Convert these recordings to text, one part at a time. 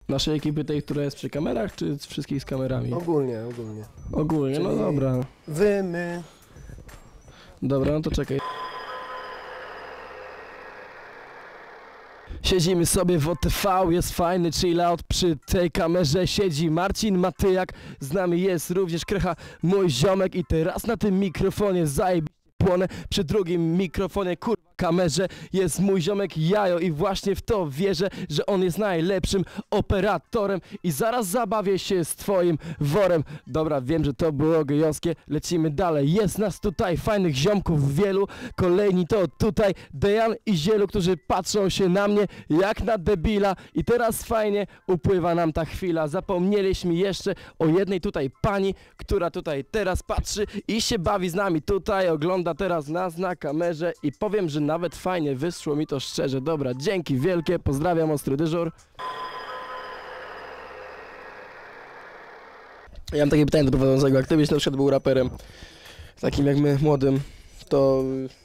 Naszej ekipy tej, która jest przy kamerach, czy z wszystkich z kamerami? Ogólnie. Ogólnie, no Czyli dobra. Wy, my. Dobra, no to czekaj. Siedzimy sobie w OTV, jest fajny chillout, przy tej kamerze siedzi Marcin Matyjak, z nami jest również Krecha, mój ziomek i teraz na tym mikrofonie zajebiście płonę, przy drugim mikrofonie kurwa kamerze jest mój ziomek Jajo i właśnie w to wierzę, że on jest najlepszym operatorem i zaraz zabawię się z twoim worem. Dobra, wiem, że to było gejowskie, lecimy dalej, jest nas tutaj fajnych ziomków wielu, kolejni to tutaj Dejan i Zielu, którzy patrzą się na mnie jak na debila i teraz fajnie upływa nam ta chwila, zapomnieliśmy jeszcze o jednej tutaj pani, która tutaj teraz patrzy i się bawi z nami tutaj, ogląda teraz nas na kamerze i powiem, że nawet fajnie wyszło mi to szczerze. Dobra, dzięki wielkie, pozdrawiam, ostry dyżur. Ja mam takie pytanie do prowadzącego, jak ty byś na przykład był raperem, takim jak my, młodym, to...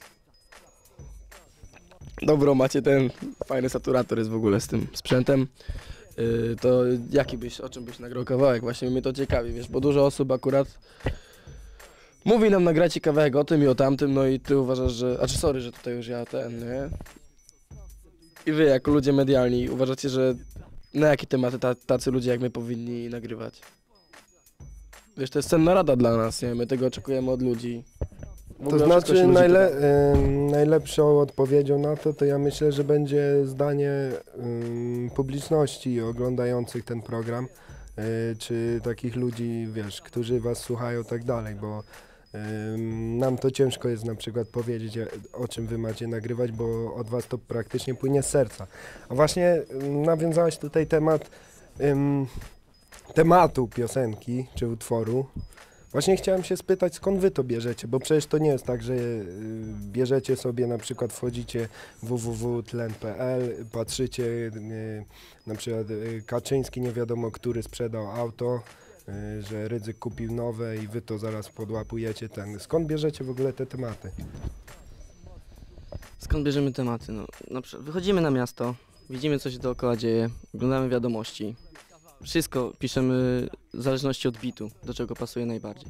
Dobro, macie ten fajny saturator jest w ogóle z tym sprzętem. To jaki byś, o czym byś nagrał kawałek? Właśnie mnie to ciekawi, wiesz, bo dużo osób akurat mówi nam nagrajcie kawałek o tym i o tamtym, no i ty uważasz, że... sorry, że tutaj już ja nie? I wy jako ludzie medialni uważacie, że na jakie tematy tacy ludzie jak my powinni nagrywać? Wiesz, to jest cenna rada dla nas, nie? My tego oczekujemy od ludzi. To znaczy najlepszą odpowiedzią na to ja myślę, że będzie zdanie publiczności oglądających ten program, czy takich ludzi, wiesz, którzy was słuchają tak dalej, bo nam to ciężko jest na przykład powiedzieć, o czym wy macie nagrywać, bo od was to praktycznie płynie z serca. A właśnie nawiązałeś tutaj tematu piosenki czy utworu. Właśnie chciałem się spytać, skąd wy to bierzecie, bo przecież to nie jest tak, że bierzecie sobie, na przykład wchodzicie www.tlen.pl, patrzycie, na przykład Kaczyński nie wiadomo który sprzedał auto, że Rydzyk kupił nowe i wy to zaraz podłapujecie Skąd bierzecie w ogóle te tematy? Skąd bierzemy tematy? No, na przykład wychodzimy na miasto, widzimy co się dookoła dzieje, oglądamy wiadomości. Wszystko piszemy w zależności od bitu, do czego pasuje najbardziej.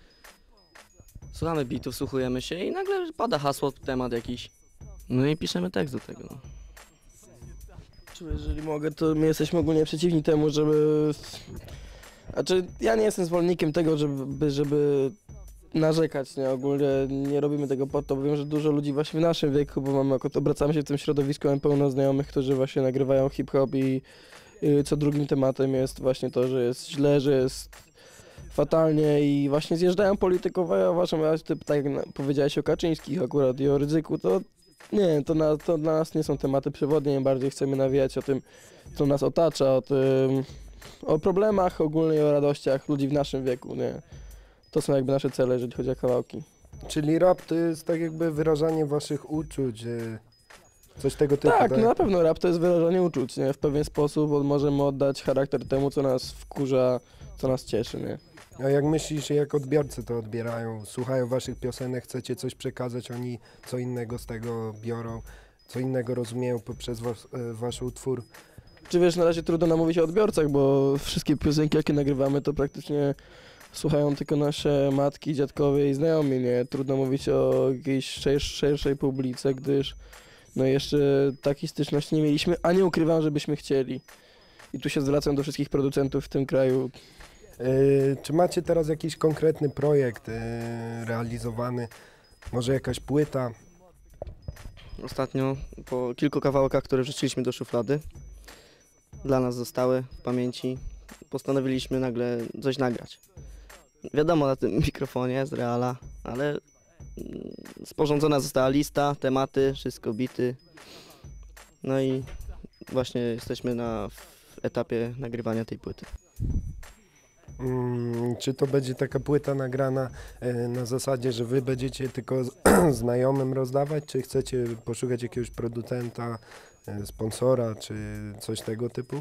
Słuchamy bitu, wsłuchujemy się i nagle pada hasło, temat jakiś. No i piszemy tekst do tego. No. Jeżeli mogę, to my jesteśmy ogólnie przeciwni temu, żeby... Znaczy, ja nie jestem zwolennikiem tego, żeby narzekać, nie? Ogólnie nie robimy tego po to, bo wiem, że dużo ludzi właśnie w naszym wieku, bo obracamy się w tym środowisku, mam pełno znajomych, którzy właśnie nagrywają hip-hop i co drugim tematem jest właśnie to, że jest źle, że jest fatalnie i właśnie zjeżdżają politykowe, a uważam, tak jak powiedziałeś o Kaczyńskich akurat i o Rydzyku, to nie, to dla nas nie są tematy przewodnie, bardziej chcemy nawijać o tym, co nas otacza, o problemach ogólnie i o radościach ludzi w naszym wieku, nie. To są jakby nasze cele, jeżeli chodzi o kawałki. Czyli rap to jest tak jakby wyrażanie waszych uczuć, coś tego typu. Tak, no na pewno rap to jest wyrażanie uczuć, nie? W pewien sposób możemy oddać charakter temu, co nas wkurza, co nas cieszy, nie? A jak myślisz, jak odbiorcy to odbierają, słuchają waszych piosenek, chcecie coś przekazać, oni co innego z tego biorą, co innego rozumieją poprzez wasz utwór? Czy wiesz, na razie trudno nam mówić o odbiorcach, bo wszystkie piosenki, jakie nagrywamy, to praktycznie słuchają tylko nasze matki, dziadkowie i znajomi, nie? Trudno mówić o jakiejś szerszej publice, gdyż no jeszcze takiej styczności nie mieliśmy, a nie ukrywam, żebyśmy chcieli. I tu się zwracam do wszystkich producentów w tym kraju. Czy macie teraz jakiś konkretny projekt realizowany? Może jakaś płyta? Ostatnio po kilku kawałkach, które wrzuciliśmy do szuflady, dla nas zostały w pamięci, postanowiliśmy nagle coś nagrać. Wiadomo, na tym mikrofonie z Reala, ale sporządzona została lista, tematy, wszystko bity. No i właśnie jesteśmy na etapie nagrywania tej płyty. Czy to będzie taka płyta nagrana na zasadzie, że wy będziecie tylko znajomym rozdawać, czy chcecie poszukać jakiegoś producenta, sponsora, czy coś tego typu?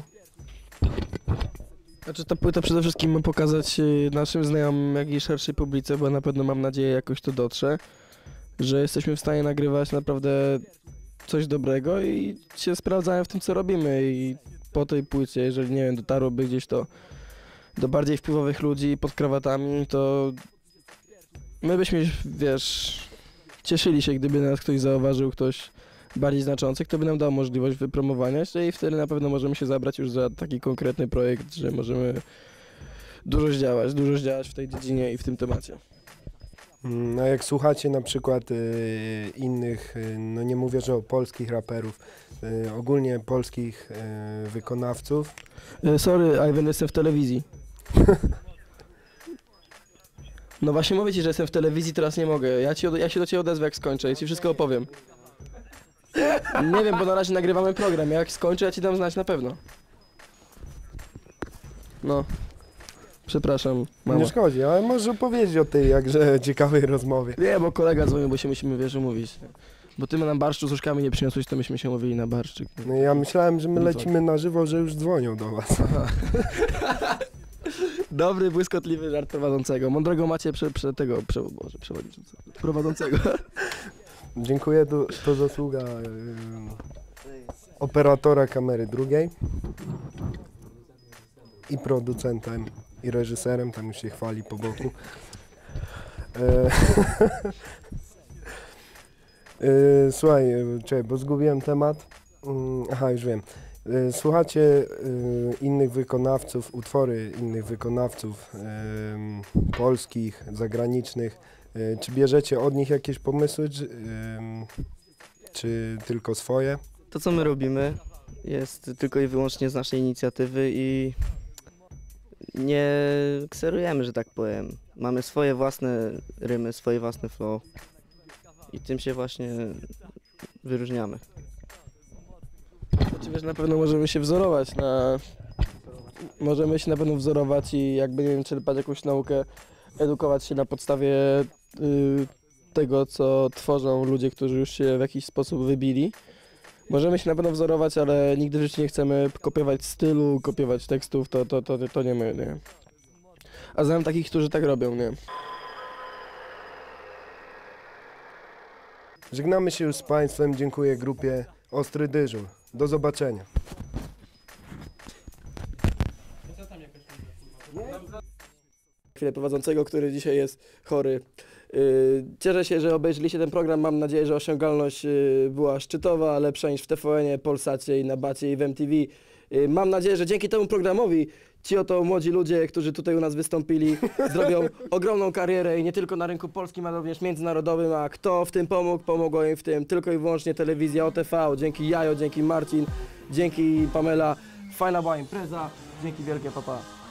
Znaczy ta płyta przede wszystkim ma pokazać naszym znajomym, jak i szerszej publice, bo na pewno mam nadzieję jakoś to dotrze, że jesteśmy w stanie nagrywać naprawdę coś dobrego i się sprawdzają w tym, co robimy i po tej płycie, jeżeli nie wiem, dotarłoby gdzieś to do bardziej wpływowych ludzi pod krawatami, to my byśmy, wiesz, cieszyli się, gdyby nas ktoś zauważył, ktoś bardziej znaczący, kto by nam dał możliwość wypromowania się i wtedy na pewno możemy się zabrać już za taki konkretny projekt, że możemy dużo zdziałać w tej dziedzinie i w tym temacie. No jak słuchacie na przykład innych, no nie mówię, że o polskich raperów, ogólnie polskich wykonawców. Sorry, Ivan, jestem w telewizji. No właśnie mówię ci, że jestem w telewizji, teraz nie mogę. Ja się do ciebie odezwę, jak skończę i ci wszystko opowiem. Nie wiem, bo na razie nagrywamy program. Jak skończę, ja ci dam znać na pewno. No. Przepraszam, mama. Nie szkodzi, ale możesz opowiedzieć o tej jakże ciekawej rozmowie. Nie, bo kolega dzwonił, bo się musimy, wiesz, umówić. Bo ty nam barszczu z łóżkami nie przyniosłeś, to myśmy się umówili na barszczyk. No ja myślałem, że my lecimy na żywo, że już dzwonią do was. Dobry, błyskotliwy żart prowadzącego. Mądrego macie przewodniczącego. Prowadzącego. Dziękuję, to zasługa operatora kamery drugiej i producentem i reżyserem, tam już się chwali po boku. Słuchaj, czekaj, bo zgubiłem temat. Aha, już wiem. Słuchacie innych wykonawców, utwory innych wykonawców polskich, zagranicznych. Czy bierzecie od nich jakieś pomysły, czy tylko swoje? To, co my robimy, jest tylko i wyłącznie z naszej inicjatywy i nie kserujemy, że tak powiem. Mamy swoje własne rymy, swoje własne flow i tym się właśnie wyróżniamy. Znaczy, wiesz, na pewno możemy się wzorować i jakby, nie wiem, czerpać jakąś naukę, edukować się na podstawie tego, co tworzą ludzie, którzy już się w jakiś sposób wybili. Możemy się na pewno wzorować, ale nigdy w życiu nie chcemy kopiować stylu, kopiować tekstów, to nie my, nie. A znam takich, którzy tak robią, nie. Żegnamy się już z Państwem, dziękuję grupie Ostry Dyżur. Do zobaczenia. Chwilę prowadzącego, który dzisiaj jest chory. Cieszę się, że obejrzeliście ten program. Mam nadzieję, że osiągalność była szczytowa, lepsza niż w TVN-ie, Polsacie i na Bacie i w MTV. Mam nadzieję, że dzięki temu programowi ci oto młodzi ludzie, którzy tutaj u nas wystąpili, zrobią ogromną karierę i nie tylko na rynku polskim, ale również międzynarodowym. A kto w tym pomógł? Pomogła im w tym tylko i wyłącznie telewizja OTV. Dzięki Jajo, dzięki Marcin, dzięki Pamela. Fajna była impreza. Dzięki wielkie, papa.